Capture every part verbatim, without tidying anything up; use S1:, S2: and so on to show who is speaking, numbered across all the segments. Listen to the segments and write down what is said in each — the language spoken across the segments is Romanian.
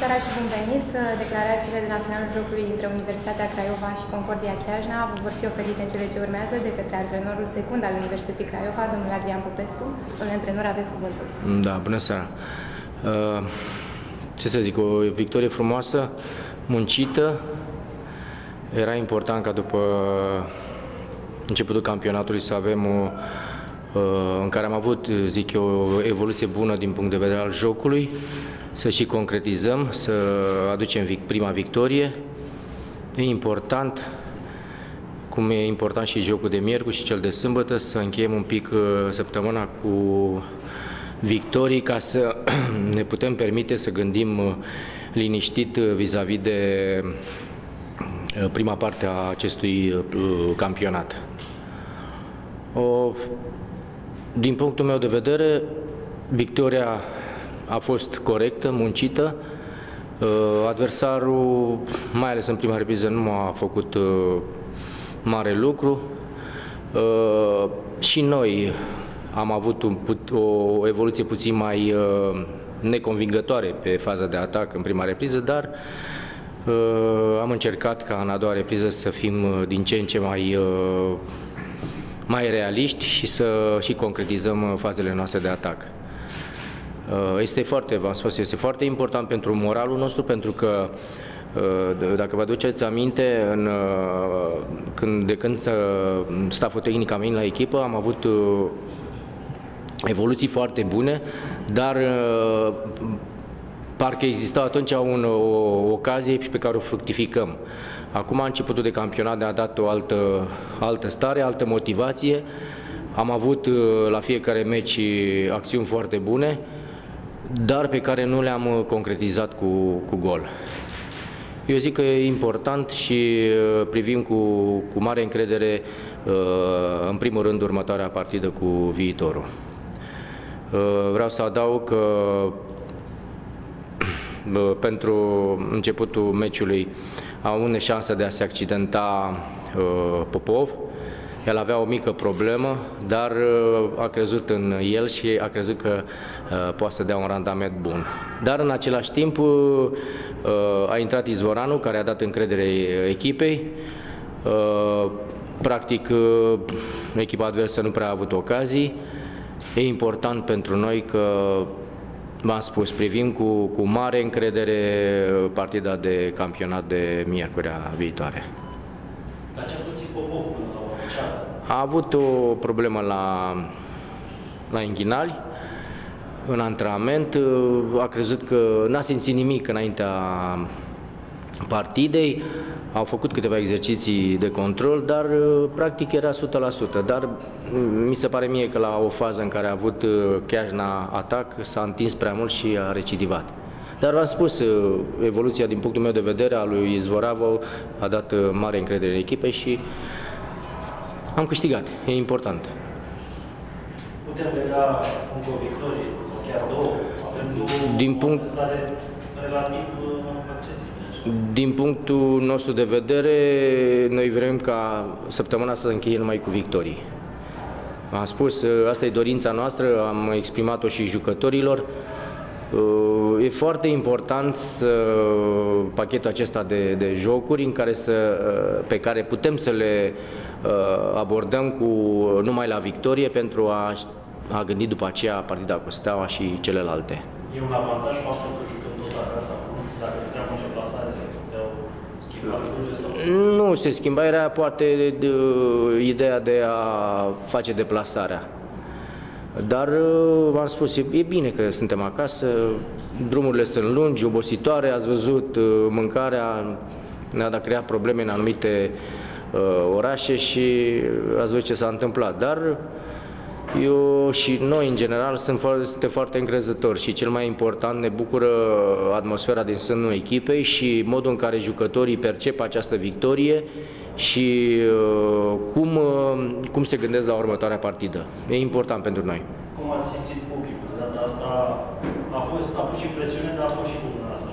S1: seara și bun venit! Declarațiile de la finalul jocului între Universitatea Craiova și Concordia Chiajna vor fi oferite în cele ce urmează de către antrenorul secund al Universității Craiova, domnul Adrian Popescu. Domnule antrenor, aveți cuvântul.
S2: Da, bună seara! Ce să zic, o victorie frumoasă, muncită. Era important ca după începutul campionatului să avem o, în care am avut, zic eu, o evoluție bună din punct de vedere al jocului, să și concretizăm, să aducem prima victorie. E important, cum e important și jocul de miercuri și cel de sâmbătă, să încheiem un pic săptămâna cu victorii ca să ne putem permite să gândim liniștit vis-a-vis de prima parte a acestui campionat. O, din punctul meu de vedere, victoria a fost corectă, muncită. Adversarul, mai ales în prima repriză, nu a făcut mare lucru. Și noi am avut un, o evoluție puțin mai neconvingătoare pe faza de atac în prima repriză, dar am încercat ca în a doua repriză să fim din ce în ce mai, mai realiști și să și concretizăm fazele noastre de atac. Este foarte, v-am spus, este foarte important pentru moralul nostru, pentru că, dacă vă aduceți aminte, în, când, de când staful tehnic a venit la echipă, am avut evoluții foarte bune, dar parcă exista atunci un, o ocazie pe care o fructificăm. Acum, începutul de campionat ne-a dat o altă, altă stare, altă motivație. Am avut la fiecare meci acțiuni foarte bune, dar pe care nu le-am concretizat cu, cu gol. Eu zic că e important și privim cu, cu mare încredere, în primul rând, următoarea partidă cu Viitorul. Vreau să adaug că pentru începutul meciului a avut șansa de a se accidenta Popov. El avea o mică problemă, dar a crezut în el și a crezut că poate să dea un randament bun. Dar în același timp a intrat Izvoranu, care a dat încredere echipei. Practic, echipa adversă nu prea a avut ocazii. E important pentru noi că, v-am spus, privim cu, cu mare încredere partida de campionat de miercurea viitoare.
S3: Dar ce-a puțin Popov până la urmă?
S2: A avut o problemă la, la inghinali, în antrenament. A crezut că n-a simțit nimic înaintea partidei. Au făcut câteva exerciții de control, dar practic era o sută la sută. Dar mi se pare mie că la o fază în care a avut Chiajna atac s-a întins prea mult și a recidivat. Dar v-am spus, evoluția din punctul meu de vedere a lui Izvoravo a dat mare încredere în echipei și am câștigat. E important.
S3: Putem lega încă o victorie sau chiar două? Avem două
S2: din punct
S3: relativ accesibile.
S2: Din punctul nostru de vedere, noi vrem ca săptămâna să încheie numai cu victorii. Am spus, asta e dorința noastră, am exprimat-o și jucătorilor. E foarte important să, pachetul acesta de, de jocuri în care să, pe care putem să le abordăm cu numai la victorie pentru a, a gândi după aceea partida cu Steaua și celelalte.
S3: E un avantaj faptul că jucăm tot acasă acum, dacă jucăm în deplasare se puteau schimba lucrurile?
S2: Nu se schimba, era poate de, de, ideea de a face deplasarea. Dar v-am spus, e, e bine că suntem acasă, drumurile sunt lungi, obositoare, ați văzut mâncarea, ne-a dat creat probleme în anumite uh, orașe și ați văzut ce s-a întâmplat. Dar eu și noi, în general, sunt foarte, suntem foarte încrezători și cel mai important, ne bucură atmosfera din sânul echipei și modul în care jucătorii percep această victorie și uh, cum, uh, cum se gândesc la următoarea partidă. E important pentru noi.
S3: Cum ați simțit publicul? De data asta a fost, a fost și presiune, dar a fost și cu dumneavoastră.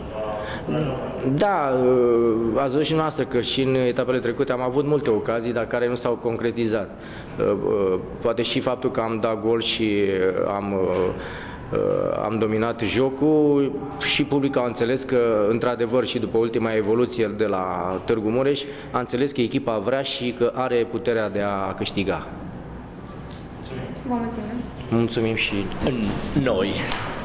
S2: Da, ați văzut și noastră că și în etapele trecute am avut multe ocazii, dar care nu s-au concretizat. Poate și faptul că am dat gol și am am dominat jocul și publicul a înțeles că, într-adevăr, și după ultima evoluție de la Târgu Mureș, a înțeles că echipa vrea și că are puterea de a câștiga.
S3: Mulțumim.
S1: Vă mulțumim.
S2: Mulțumim și
S4: Noi.